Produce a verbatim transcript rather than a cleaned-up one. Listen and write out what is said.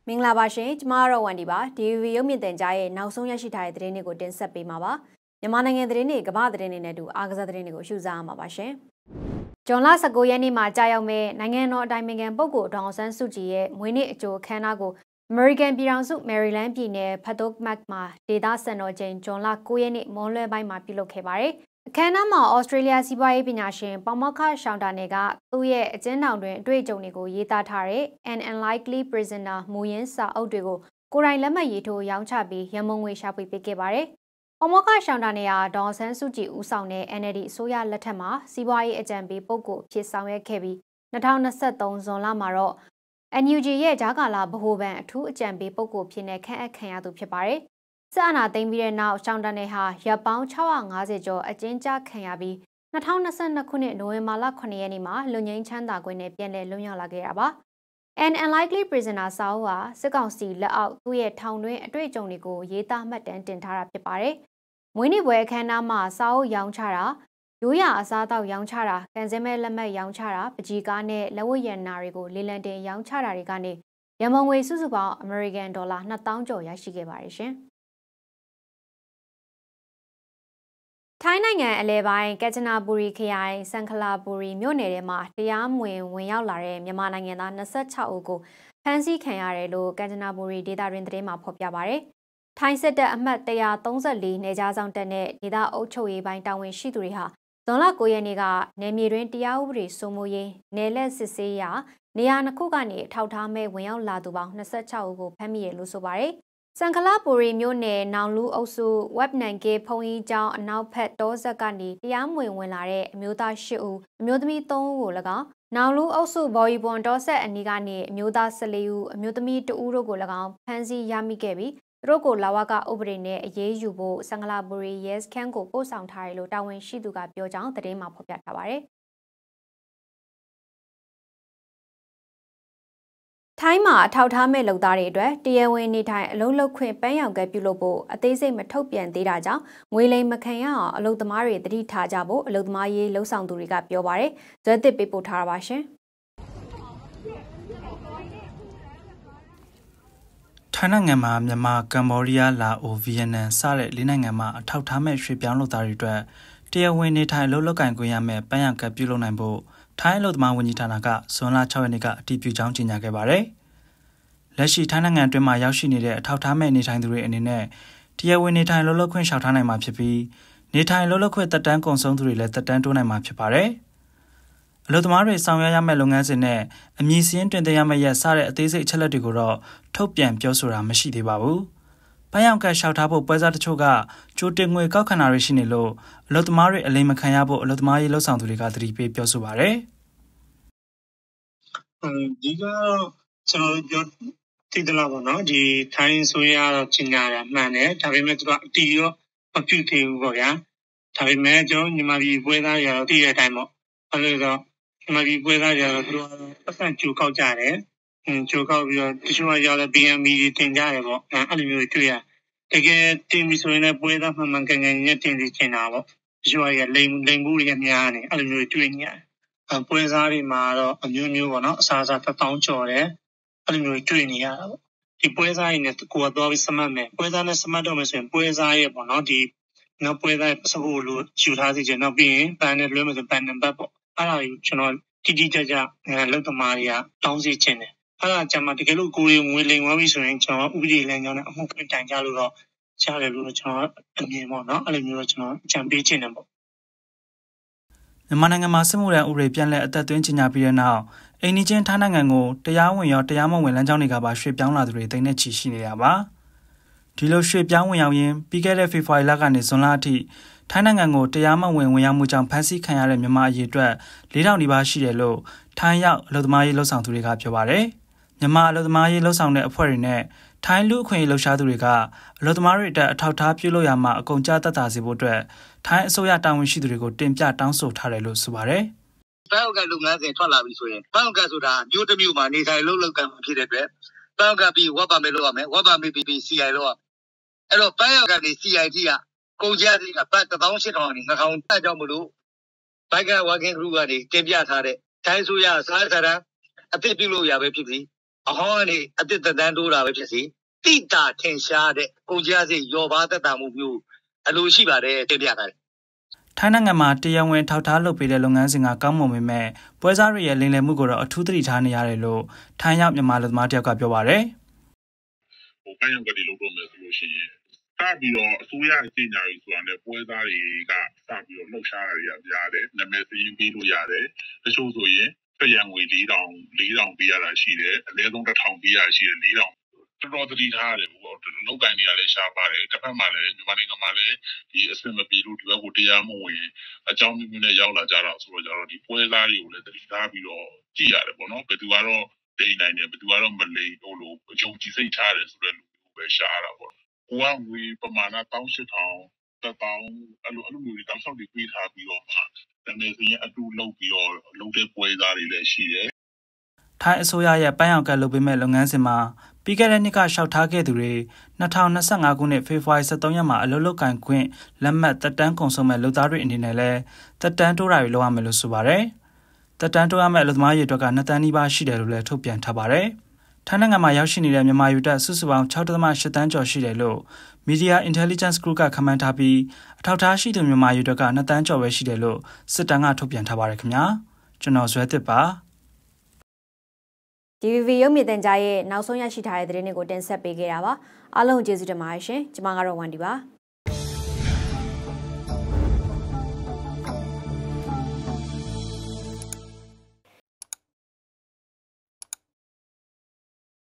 မင်္ဂလာပါရှင်ကျမတို့ဝန်ဒီပါဒီဗီရုပ်မြင်သင်ကြားရဲ့နောက်ဆုံးရရှိထားတဲ့သတင်းတွေကိုတင်ဆက်ပေးမှာပါမြန်မာနိုင်ငံသတင်းတွေကမ္ဘာသတင်းတွေနဲ့အတူအားကစားသတင်းတွေကိုရှုစားမှာပါရှင်ဇွန်လ十九ရက်နေ့မှာကြာရောက်မဲ့နိုင်ငံတော်အတိုင်ပင်ခံပုဂ္ဂိုလ်ဒေါအောင်ဆန်းစုကြည်ရဲ့မွေးနေ့အကြိုအခမ်းအနားကိုအမေရိကန်ပြည်ထောင်စုမယ်ရီလန်းပြည်နယ်ဖတ်တိုမတ်မှာဒေသစံတော်ချိန်ဇွန်လ၉ရက်နေ့မွန်းလွဲပိုင်းမှာပြုလုပ်ခဲ့ပါတယ်အခမ်းအနားမှာဩစတြေးလျစီးပွားရေးပညာရှင်ပေါမောက္ခရှောင်းတာနယ်ကသူ့ရဲ့အကျဉ်းထောင်တွင်အတွေ့အကြုံတွေကိုရေးသားထားတဲ့ An Unlikely Prisoner မူရင်းစာအုပ်တွေကိုကိုယ်တိုင်လက်မှတ်ရေးထိုးရောင်းချပြီးရမုံငွေရှာဖွေပေးခဲ့ပါတယ်။ပေါမောက္ခရှောင်းတာနယ်ဟာဒေါအောင်ဆန်းစုကြည်ဦးဆောင်တဲ့ N L D အစိုးရလက်ထက်မှာစီးပွားရေးအကြံပေးပုဂ္ဂိုလ်ဖြစ်ဆောင်ရွက်ခဲ့ပြီး၂၀၂၃ဇွန်လမှာတော့ N U G ရဲ့ဂျာကာလာဗဟိုဘဏ်အထူးအကြံပေးပုဂ္ဂိုလ်ဖြစ်နေခန့်အပ်ခံရသူဖြစ်ပါတယ်။စစ်အာဏာသိမ်းပြီးတဲ့နောက်ရှောင်းတာနယ်ဟာရပ်ပေါင်း၆၅၀ကျော်အကျဉ်းချခံရပြီး၂၀၂၂ခုနှစ်နိုဝင်ဘာလခုနှစ်ရက်နေ့မှာလွတ်ငြိမ်းချမ်းသာခွင့်နဲ့ပြန်လည်လွတ်မြောက်လာခဲ့တာပါ။ An Unlikely Prisoner စာအုပ်ဟာစစ်ကောင်စီလက်အောက်သူ့ရဲ့ထောင်တွင်းအတွေ့အကြုံတွေကိုရေးသားမှတ်တမ်းတင်ထားတာဖြစ်ပါတယ်။မွေးနေ့ပွဲအခမ်းအနားမှာစာအုပ်ရောင်းချတာရိုးရာအစားအသောက်ရောင်းချတာကန်စဲမဲလက်မှတ်ရောင်းချတာပကြီးကားနဲ့လက်ဝတ်ရတနာတွေကိုလေလံတင်ရောင်းချတာတွေကနေရမုံငွေစုစုပေါင်းအမေရိကန်ဒေါ်လာနှစ်သောင်းကျော်ရရှိခဲ့ပါတယ်ရှင်။ထိုင်းနိုင်ငံအလဲပိုင်းကက်ချနာပူရီခရိုင်စန်ခလာပူရီမြို့နယ်ထဲမှာတရားမဝင်ဝင်ရောက်လာတဲ့မြန်မာနိုင်ငံသား၂၆ဦးကိုဖမ်းဆီးခံရတယ်လို့ကက်ချနာပူရီဒေသတွင်သတင်းမှာဖော်ပြပါရယ်။ထိုင်းစစ်တပ်အမှတ်၁၃၄နေကြားဆောင်တပ်နဲ့ဒေသအုပ်ချုပ်ရေးပိုင်းတာဝန်ရှိသူတွေဟာဇွန်လ၉ရက်နေ့ကနယ်မြေတွင်တရားဥပဒေစိုးမိုးရေးနယ်လက်စစ်ဆေးရာနေရာနှစ်ခုကနေထောက်ထားမဲ့ဝင်ရောက်လာသူပေါင်း၂၆ဦးကိုဖမ်းမိရလို့ဆိုပါရယ်။စန်ခလာပူရီမြို့နယ်နောင်လူအုပ်စုဝက်နန်ကေဖုံကြီးကျောင်းအနောက်ဖက်တောဆက်ကနေတရားမဝင်ဝင်လာတဲ့အမျိုးသား၈ဦးအမျိုးသမီး၃ဦးကို၎င်းနောင်လူအုပ်စုဘော်ရီပွန်တောဆက်အနီးကနေအမျိုးသား၁၄ဦးအမျိုးသမီး၂ဦးတို့ကို၎င်းဖမ်းဆီးရမိခဲ့ပြီးသူတို့ကိုလာဝကဥပဒေနဲ့အရေးယူဖို့စန်ခလာပူရီရဲစခန်းကိုပို့ဆောင်ထားတယ်လို့တာဝန်ရှိသူကပြောကြောင်းသတင်းမှာဖော်ပြထားပါတယ်ထိုင်းမှာအထောက်ထားမဲ့လုပ်သားတွေအတွက်တရားဝင်နေထိုင်အလုပ်လုပ်ခွင့်ပန်းရောင်ကတ်ပြုလုပ်ဖို့အသေးစိတ်မထုတ်ပြန်သေးတာကြောင့်ငွေလိမ်မခံရအောင်အလုပ်သမားတွေတတိထားကြဖို့အလုပ်သမားရေးလှုပ်ဆောင်သူတွေကပြောပါတယ်။ဇွဲသစ်ပေးပို့ထားတာပါရှင်။ထိုင်းနိုင်ငံမှာမြန်မာကမ္ဘောဒီးယားလာအိုဗီယက်နမ်စတဲ့လေးနိုင်ငံမှာအထောက်ထားမဲ့ရွှေ့ပြောင်းလုပ်သားတွေအတွက်တရားဝင်နေထိုင်အလုပ်လုပ်ကိုင်ခွင့်ရမယ့်ပန်းရောင်ကတ်ပြုလုပ်နိုင်ဖို့ထိုင်းအလုပ်သမားဝန်ကြီးဌာနကဇွန်လ၆ရက်နေ့ကအတည်ပြုကြောင်းကြေညာခဲ့ပါတယ်။လက်ရှိထိုင်းနိုင်ငံအတွင်းမှာရောက်ရှိနေတဲ့အထောက်ထားမဲ့နေထိုင်သူတွေအနေနဲ့တရားဝင်နေထိုင်လုပ်လုပ်ခွင့်လျှောက်ထားနိုင်မှာဖြစ်ပြီးနေထိုင်လုပ်လုပ်ခွင့်တက်တန်းကုန်ဆုံးသူတွေလည်းတက်တန်းတိုးနိုင်မှာဖြစ်ပါတယ်။အလုပ်သမားတွေဆောင်ရွက်ရမယ့်လုပ်ငန်းစဉ်နဲ့အမည်စရင်းတင်သွင်းရမယ့်ရက်စတဲ့အသေးစိတ်အချက်လက်တွေကိုတော့ထုတ်ပြန်ပြောဆိုတာမရှိသေးပါဘူး။ပန်းရောင်ကတ်လျှောက်ထားဖို့ပွဲစားတချို့ကကြိုတင်ငွေကောက်ခံတာတွေရှိနေလို့အလုပ်သမားတွေအလိမ်မခံရဖို့အလုပ်သမားရေးလှုပ်ဆောင်သူတွေကသတိပေးပြောဆိုပါရယ်။ဒီကကျွန်တော်ပြောသိတယ်လားပေါ့နော်ဒီထိုင်းဆိုရတော့ကျင်ညာတာမှန်တယ်ဒါပေမဲ့သူကအတီးရောမပြုတ်သေးဘူးပေါ့ဗျာဒါပေမဲ့ကျွန်တော်ညီမကြီးပွဲသားရတော့တည်တဲ့အတိုင်းပေါ့အဲလိုတော့ညီမကြီးပွဲသားရတော့သူတို့ပတ်စံကြိုကောက်ကြတယ်အင်းကြိုကောက်ပြီးတော့တချို့ကရောက်တဲ့ B M E တင်ကြတယ်ပေါ့အဲ့လိုမျိုးတွေ့ရတကယ်တင်ပြီးဆိုရင်လည်းပွဲသားမှန်မှန်ကန်ကန်နဲ့တင်စီချင်တာပေါ့တချို့ကလိမ်လိမ်မှုတွေများနေအဲ့လိုမျိုးတွေ့နေရတယ်ပွဲစားတွေမှာတော့အမျိုးမျိုးပေါ့နော်အစားအစာတစ်တောင်းကျော်တယ်အဲ့လိုမျိုးတွေ့နေရတာပေါ့ဒီပွဲစားရင်းနဲ့ကိုယ်ကတော့ပြီးစမှတ်မယ်ပွဲစားနဲ့စမှတ်တော့မယ်ဆိုရင်ပွဲစားရဲ့ပေါ့နော်ဒီနောက်ပွဲစားစဖို့လို့ယူထားစီချင်တော့ပြီးရင်ပန်နဲ့လွှဲမယ်ဆိုပန်နံပါတ်ပေါ့အဲ့ဒါကိုကျွန်တော်တိတိကျကျလောက်သမားတွေကတောင်းစီချင်တယ်အဲ့ဒါကြမှာတကယ်လို့ကိုယ်ငွေလိမ်သွားပြီဆိုရင်ကျွန်တော်ဥပဒေလမ်းကြောင်းနဲ့အမှုခွင့်တိုင်ကြလို့တော့ကြားတယ်လို့ကျွန်တော်အမြင်ပေါ့နော်အဲ့လိုမျိုးတော့ကျွန်တော်အကြံပေးချင်တယ်ပေါ့မြန်မာနိုင်ငံမှာစစ်မှုထမ်းဥပဒေပြန်လည်အသက်သွင်းကြေညာပြီးတဲ့နောက်အိန္ဒိချင်းထိုင်းနိုင်ငံကိုတရားဝင်ရောတရားမဝင်လမ်းကြောင်းတွေကပါရွှေ့ပြောင်းလာသူတွေတိတ်နဲ့ချီရှိနေတာပါဒီလိုရွှေ့ပြောင်းဝင်ရောက်ရင်းပြီးခဲ့တဲ့ဖေဖော်ဝါရီလကနေဇွန်လအထိထိုင်းနိုင်ငံကိုတရားမဝင်ဝင်ရောက်မှုကြောင့်ဖမ်းဆီးခံရတဲ့မြန်မာအရေးအတွက်၄ထောင်နီးပါးရှိတယ်လို့ထိုင်းရောက်အလုပ်သမားရေးလှုပ်ဆောင်သူတွေကပြောပါတယ်မြန်မာအလုပ်သမားရေးလှုပ်ဆောင်တဲ့အဖွဲ့တွေနဲ့ထိုင်းလူအခွင့်အရေးလှုပ်ရှားသူတွေကအလုပ်သမားတွေအတွက်အထောက်အထားပြုလုပ်ရမှာအကုန်ကြားသက်သာစေဖို့အတွက်ထိုင်းအစိုးရတာဝန်ရှိသူတွေကိုတင်ပြတောင်းဆိုထားတယ်လို့ဆိုပါတယ်ပန်းရောက်ကလုပ်ငန်းစဉ်ထွက်လာပြီဆိုရင်ပန်းရောက်ကဆိုတာမျိုးတစ်မျိုးမှာနေထိုင်လုပ်လုပ်ကံဖြစ်တဲ့အတွက်ပန်းရောက်ကပြီးဝက်ပါမယ်လုပ်ရမယ်ဝက်ပါမယ်ပြီးပြီး C I လုပ်ရမယ်အဲ့တော့ပန်းရောက်ကနေ C I T ကကုန်ကြစီကပတ်တစ်သောင်းရှစ်ထောင်နဲ့နှစ်ထောင်တက်ကြောင်းမလို့ဘိုက်ကဝါကင်ဂရုကနေတင်ပြထားတဲ့ထိုင်းဆိုရစားစားတန်းအသစ်ပြုလို့ရပဲဖြစ်ပြီးအဟောင်းကနေအတစ်တန်းတိုးတာပဲဖြစ်စီတိတာထင်ရှားတဲ့ကုန်ကျစရိတ်ရောပါသက်တာမှုမျိုးအလိုရှိပါတယ်တင်ပြထားတယ်ထိုင်းနိုင်ငံမှာတရားဝင်ထောက်ထားလုပ်ပေးတဲ့လုပ်ငန်းစဉ်ကကောင်းမွန်ပေမဲ့ပွဲစားတွေရဲ့လိမ်လည်မှုကိုတော့အထူးသတိထားနေရတယ်လို့ထိုင်းရောက်မြန်မာလူသမားတယောက်ကပြောပါတယ်ဟိုပိုင်းကတည်းကလုပ်တော့မယ်ဆိုလို့ရှိရင်စပြီးတော့အစိုးရအကြီးအကျယ်ကြီးဆိုတာနဲ့ပွဲစားတွေကစပြီးတော့လှုပ်ရှားရရရတယ်နာမည်စရင်းပေးလို့ရတယ်တချို့ဆိုရင်စရံငွေ၄တောင်၄တောင်ပေးရတာရှိတယ်အနည်းဆုံးတစ်ထောင်ပေးရရှိတယ်၄တောင်တော်တော်သတိထားရတယ်ပေါ့လောက်ကန်တွေကလည်းရှားပါတယ်တစ်ဖက်မှာလည်းမြန်မာနိုင်ငံမှာလည်းဒီအစင်မပြေလို့ဒီဘက်ကိုတရားမဝင်အကြောင်းမျိုးမျိုးနဲ့ရောက်လာကြတာဆိုတော့ကျတော့ဒီပွဲစားတွေကိုလည်းသတိထားပြီးတော့ကြည့်ရတယ်ပေါ့နော်ဘယ်သူကတော့ဒိန်နိုင်တယ်ဘယ်သူကတော့မလိမ်လို့လို့အယုံကြည်စိတ်ထားတယ်ဆိုတဲ့လူမျိုးပဲရှားရတာပေါ့ကိုကငွေပမာဏ၁၈၀၀၀တစ်တောင်းအဲ့လိုအဲ့လိုမျိုးတွေတောက်လျှောက်တွေပေးထားပြီးတော့မှတကယ်ဆိုရင်အတူလုပ်ပြီးတော့လုပ်တဲ့ပွဲစားတွေလည်းရှိတယ်ထိုင်းအစိုးရရဲ့ပန်းရောင်ကတ်လုပ်ပေးမဲ့လုပ်ငန်းစဉ်မှာပြီးခဲ့တဲ့နှစ်ကရှောက်ထားခဲ့သူတွေ၂၀၂၅ခုနှစ်ဖေဖော်ဝါရီ၁၃ရက်မှာအလုပ်လုပ်ကင်ခွင့်လက်မှတ်တက်တန်းကုန်ဆုံးမဲ့လုပ်သားတွေအနေနဲ့လည်းတက်တန်းတိုးတာတွေလုပ်ရမယ်လို့ဆိုပါတယ်။တက်တန်းတိုးရမဲ့အလုပ်သမားရေအတွက်ကနှစ်တန်းနီးပါးရှိတယ်လို့လည်းထုတ်ပြန်ထားပါတယ်။ထိုင်းနိုင်ငံမှာရောက်ရှိနေတဲ့မြန်မာယူတက်စုစုပေါင်း၆.၈တန်းကျော်ရှိတယ်လို့ Media Intelligence Group ကခန့်မှန်းထားပြီးအထောက်ထားရှိသူမြန်မာယူတက်ကနှစ်တန်းကျော်ပဲရှိတယ်လို့စစ်တမ်းကထုတ်ပြန်ထားပါတယ်ခင်ဗျာ။ကျွန်တော်ဇွဲသစ်ပါဒီ ဗီ ဗီ ရုပ်မြင်သံကြားရဲ့နောက်ဆုံးရရှိထားတဲ့သတင်းတွေကိုတင်ဆက်ပေးခဲ့တာပါအားလုံးကျေးဇူးတင်ပါတယ်ရှင်ကျွန်မကတော့ဝန်ဒီပါ